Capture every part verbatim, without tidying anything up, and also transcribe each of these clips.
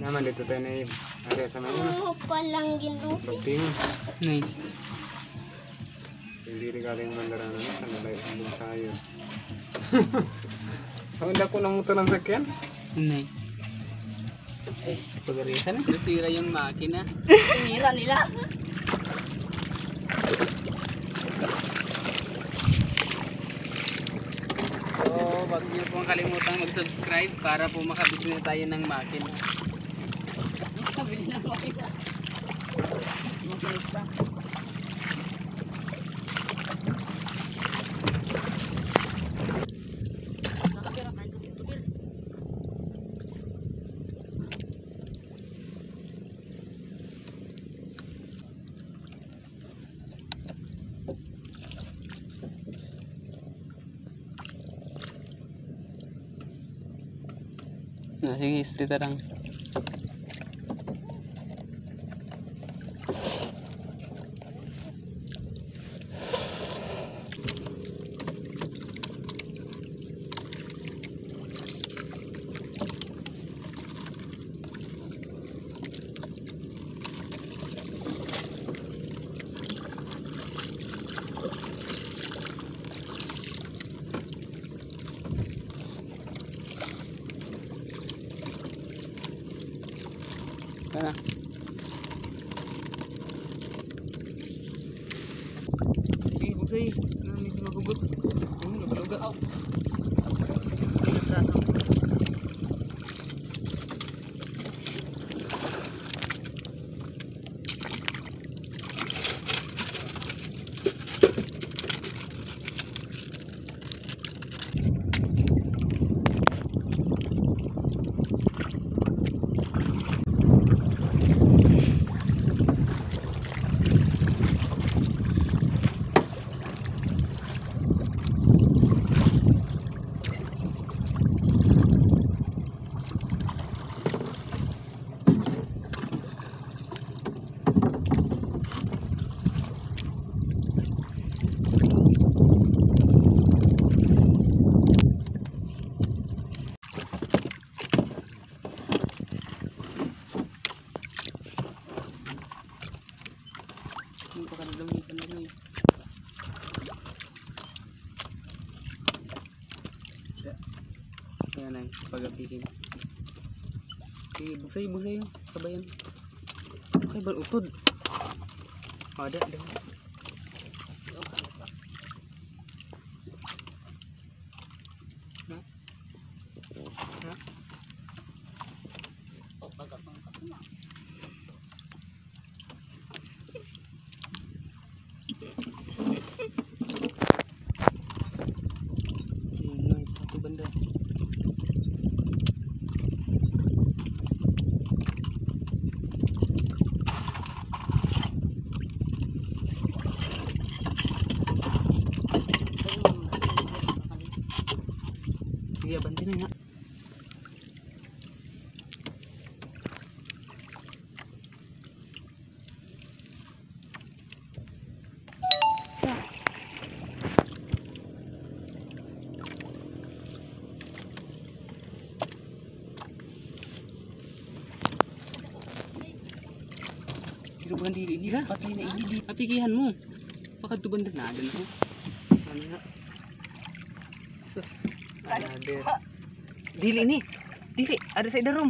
Naman dito tayo na area sa mga. Ano pa lang gino? Pagtingin. Nay. Hindi rin galing mandaran na sa nalay ang sayo. Handa ko ng motor ng sakyan. Nay. Eh, pagarisan na. Nasira yung makina. Sinira nila. So, wag niyo pong kalimutan mag-subscribe para po makabili na tayo ng makina. Kabili na makina. Makina. Nah, sige, istri tarang. Sana. Sige, buksay. Nami si magugot. Ano, luga-luga. Aw. Pinagkasang. Hindi pa ka nalamitan na rin. Kaya na yung pag-apihin. Sige, buksay, buksay yung sabayan. Okay, balutod. O, ada, ada. Ha? Ha? O, pagkakangkas na. Yun, satu benda. Sige, bantin na nga. Pero bukan diri ini lah, patay na ini. Apikihan mo. Baka tuban na nadan ko. Ano nga? Sus. Another. Dili ni. Dili, ada sa idarom.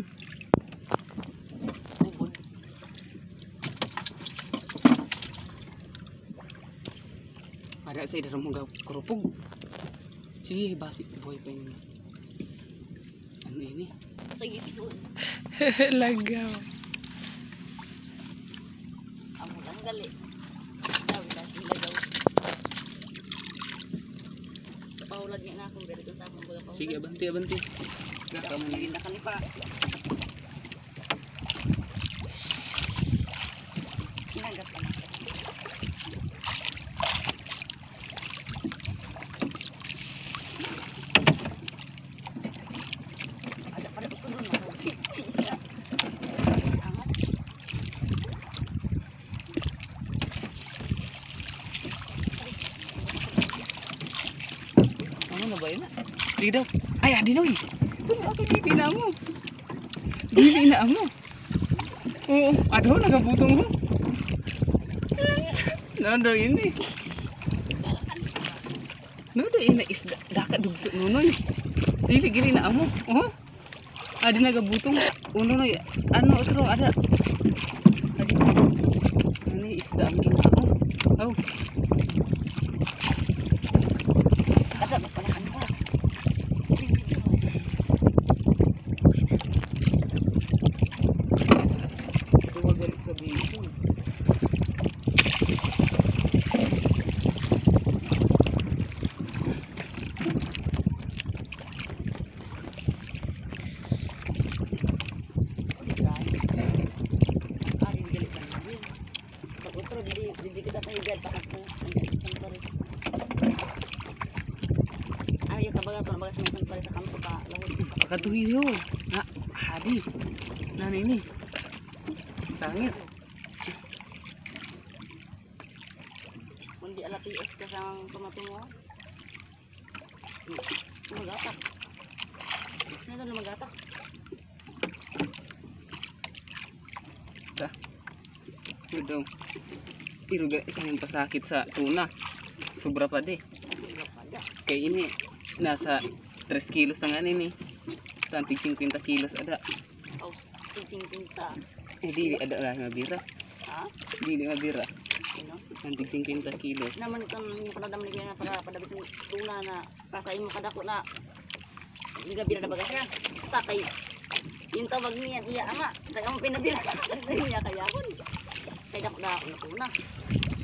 Ada sa idarom mo gaw kerupog. Sige, basi boy pa yun. Ano ini? Sige, siguro. Lagaw. Amo lang gali. Dawi lang lagaw. Paulag niya nga kung ganito sa akong buka paulag. Sige, abanti, abanti. Nakaman Hindi na kanipa. Inagat ka na. Ada pada ukur dulu. Angat. Ano na ba yun? Di daw. Ay, adi na eh. Dili na mo. Dili na mo. Oo, aduh nagabutong mo. Nando ini. Nando ini isda dakat dugsot nunoy. Dili gini na amo. Oh. Ada nagabutong uno no ano otro ada. Adi. Ini isda ang ginao. Oh. Kada magpalakan ka. Tuwag balik sa biso. Pakatuhiyo. Ha, hadi. Nani ini. Tangit. Kundi ala tiis ka sang tumatungo. Magatak. Ano na magatak? Dah. Sudah. Iruga isang pasakit sa tuna. Sobrapa deh. Kayak ini nasa tres kilos tangan ini. Sampai lima puluh kilos ada. Oh, tingting tinta. Eh di ada lah ngabira. Ha? Di di ngabira. Ano? Sampai lima puluh kilos. Naman itong panadam ni kaya para padabit ng tuna na kasain mo kadako na hindi gabi na bagas yan. Takay. Yung tawag niya, iya ama. Kaya mo pinabila. Niya kaya ako. Kaya dako na ako na tuna.